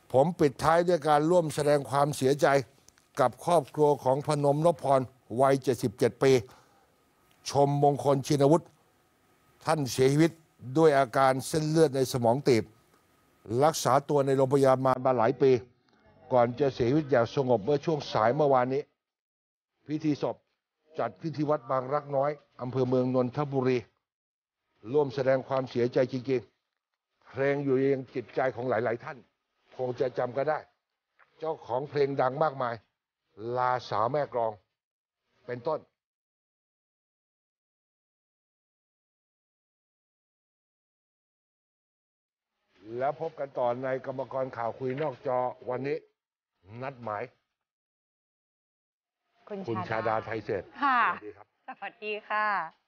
ผมปิดท้ายด้วยการร่วมแสดงความเสียใจกับครอบครัวของพนมนพพรวัย 77 ปี ชมมงคลชินวุฒิท่านเสียชีวิตด้วยอาการเส้นเลือดในสมองตีบรักษาตัวในโรงพยาบาลมาหลายปี ก่อนจะเสียชีวิตอย่างสงบเมื่อช่วงสายเมื่อวานนี้ พิธีศพจัดพิธีวัดบางรักน้อยอำเภอเมืองนนทบุรีร่วมแสดงความเสียใจจริงๆเพลงอยู่ในจิตใจของหลายๆท่านคงจะจำก็ได้เจ้าของเพลงดังมากมายลาสาวแม่กลองเป็นต้นแล้วพบกันต่อในกรรมกรข่าวคุยนอกจอวันนี้นัดหมายคุณชาดาไทยเศรษฐ์ค่ะสวัสดีครับสวัสดีค่ะ